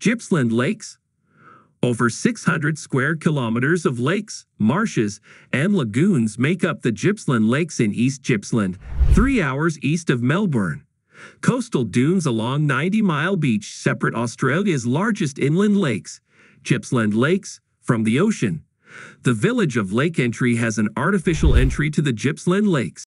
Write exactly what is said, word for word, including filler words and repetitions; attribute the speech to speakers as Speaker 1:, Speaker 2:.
Speaker 1: Gypsland Lakes. Over six hundred square kilometers of lakes, marshes, and lagoons make up the Gypsland Lakes in East Gypsland, three hours east of Melbourne. Coastal dunes along ninety mile Beach separate Australia's largest inland lakes, Gypsland Lakes, from the ocean. The village of Lake Entry has an artificial entry to the Gypsland Lakes.